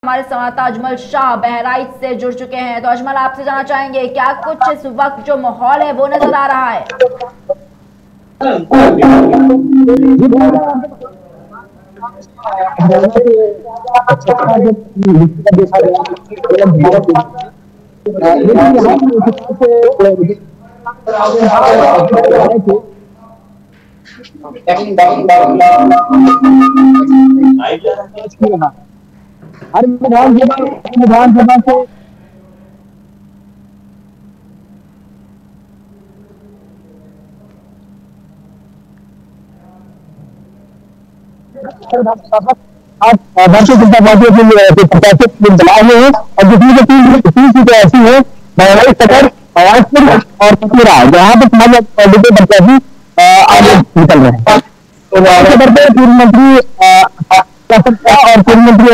हमारे संवाददाता अजमल शाह बहराइच से जुड़ चुके हैं। तो अजमल, आपसे जानना चाहेंगे क्या कुछ इस वक्त जो माहौल है वो नजर आ रहा है? हर विधानसभा से भारतीय जनता पार्टी के प्रत्याशी चुनाव में है और जिसमें तीन सीटें ऐसी है बहराइच, सदर, आवाजपुर और कपूरा, जहाँ पर समाज प्रत्याशी आगे निकल रहे हैं। तो पूर्व मंत्री और पूर्व मंत्री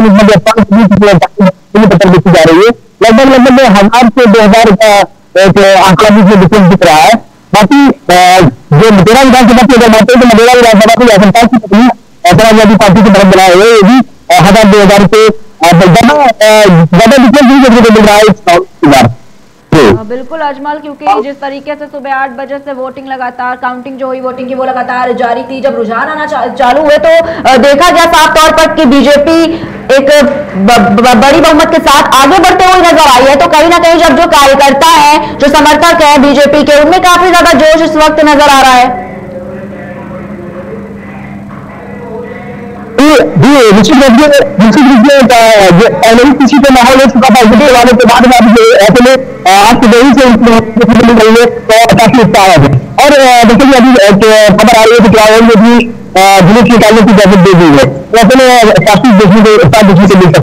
पत्र लिखी जा रही है। लगभग 1000 से 2000 का एक आंकड़ा भी डिफरेंस दिख रहा है। बाकी जो मधेरा विधानसभा की अगर बात करें तो मधेरा विधानसभा को जनता की पत्नी समाजवादी पार्टी की तरफ बनाए हुए ये भी 1000-2000 से ज्यादा डिफरेंस नहीं देखने को मिल रहा है। बिल्कुल अजमल, क्योंकि जिस तरीके से सुबह 8 बजे से वोटिंग लगातार काउंटिंग जो हुई वोटिंग की वो लगातार जारी थी, जब रुझान आना चालू हुए तो देखा गया साफ तौर पर कि बीजेपी एक बड़ी बहुमत के साथ आगे बढ़ते हुए नजर आई है। तो कहीं ना कहीं जब जो कार्यकर्ता है, जो समर्थक है बीजेपी के, उनमें काफी ज्यादा जोश इस वक्त नजर आ रहा है। निश्चित रूप से पहले ही किसी का माहौल हो चुका था वाले के बाद ऐसे में आज सुबह ही से मिल रही है तो काफी उत्साह है। और देखिए अभी खबर आ रही है कि ट्रायल में भी जुलूस निकालने की इजाजत दे दी है, तो ऐसे में काफी देखने को मिल सकता है।